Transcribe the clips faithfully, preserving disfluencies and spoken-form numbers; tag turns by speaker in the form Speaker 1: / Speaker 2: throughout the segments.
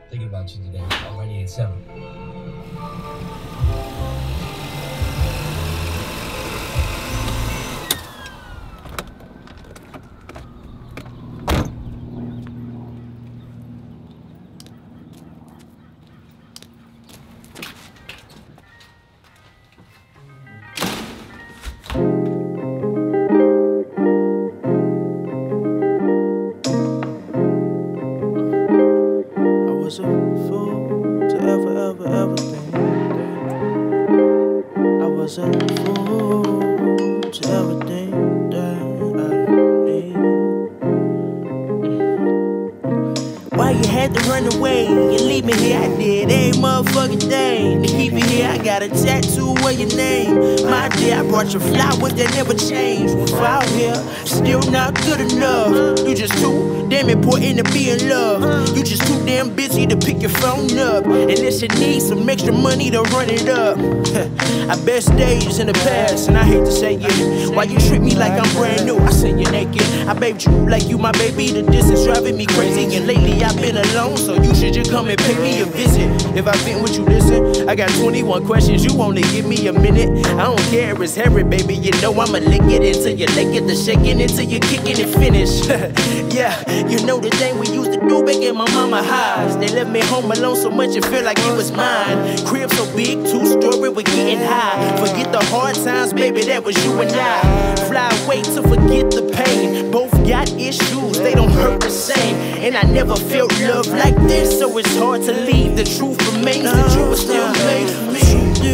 Speaker 1: Thinking about you today, already at seven.
Speaker 2: Your flowers that never change. Without here, still not good enough. You just too damn important to be in love. You just too damn busy to pick your phone up. Unless you need some extra money to run it up. Our best days in the past, and I hate to say it. Why you treat me like I'm brand new? I say you're naked. I babed you like you my baby. The distance driving me crazy, and lately I've been alone. So you should just come and pay me a visit. If I've been with you, listen. I got twenty-one questions. You only give me a minute. I don't care if it's hairy, baby. You know I'ma lick it until you lick it, the shaking until you kicking it finish. Yeah, you know the thing we used to do back in my mama house. They left me home alone so much it felt like it was mine. Crib so big, two story, we're getting high. Forget the hard times, baby, that was you and I. Fly away to forget the pain. Both got issues, they don't hurt the same. And I never felt love like this, so it's hard to leave. The truth remains that you were still made for me.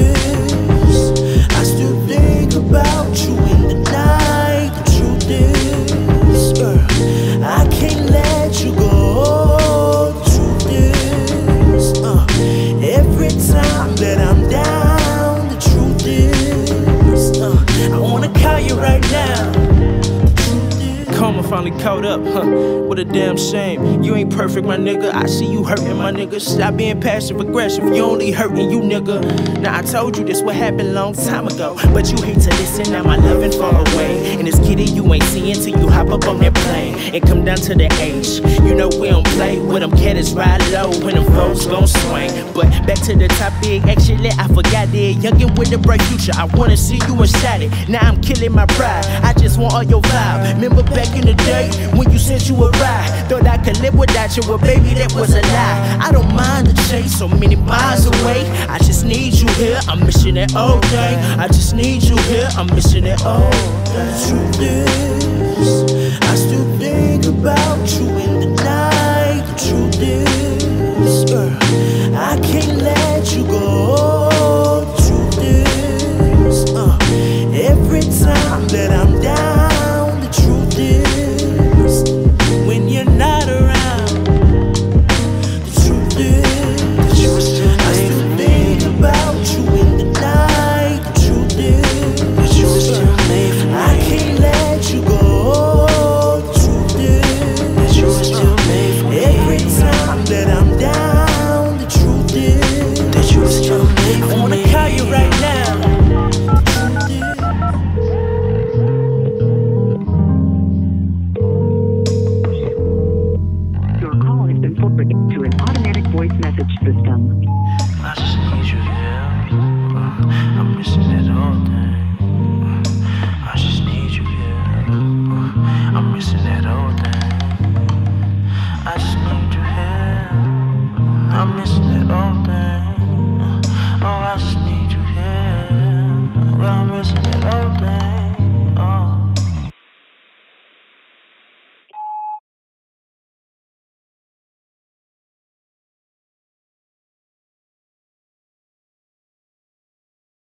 Speaker 2: I still think about you in the night. The truth is, uh, I can't let you go. The truth is, uh, every time that I'm down, the truth is, uh, I wanna call you right now. Karma finally caught up, huh? What a damn shame. You ain't perfect, my nigga. I see you hurting, my nigga. Stop being passive aggressive. You only hurting you, nigga. Now I told you this would happen long time ago, but you hate to listen. Now my loving far away, and this kitty you ain't seeing till you hop up on that plane and come down to the H. You know we don't play with them caddies, ride low when them foes gon' swing. But back to the topic, actually I forgot that youngin' with a bright future. I wanna see you inside it. Now I'm killing my pride. I just want all your vibe. Remember back in the day when you said you would ride, thought I could live without you, well baby that was a lie. I don't mind the chase, so many miles away. I just need you here, I'm missing it all day. I just need you here, I'm missing it all day. The truth is, I still think about